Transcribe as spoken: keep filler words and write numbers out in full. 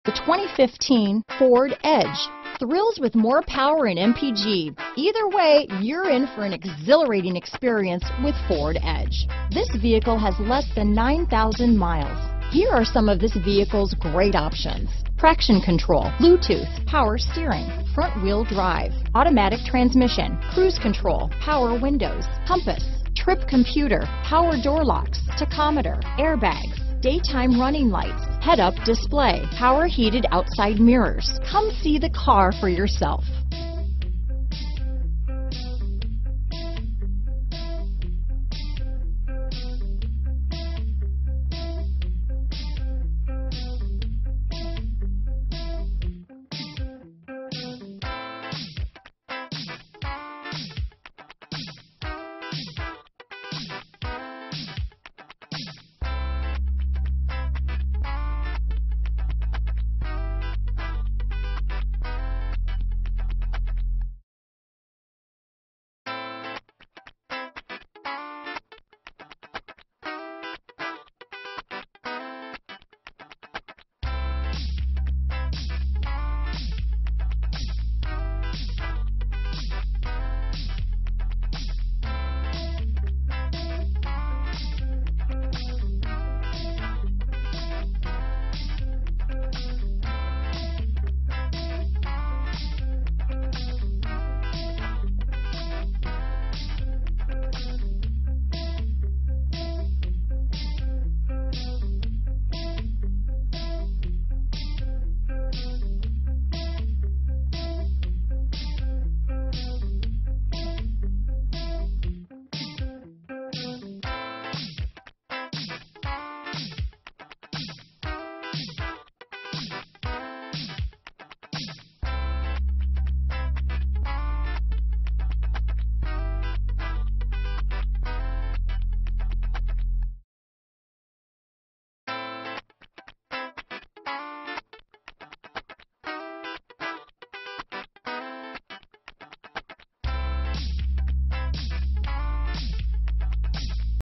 The twenty fifteen Ford Edge. Thrills with more power and M P G. Either way, you're in for an exhilarating experience with Ford Edge. This vehicle has less than nine thousand miles. Here are some of this vehicle's great options: traction control, Bluetooth, power steering, front wheel drive, automatic transmission, cruise control, power windows, compass, trip computer, power door locks, tachometer, airbags, daytime running lights, head-up display, power heated outside mirrors. Come see the car for yourself.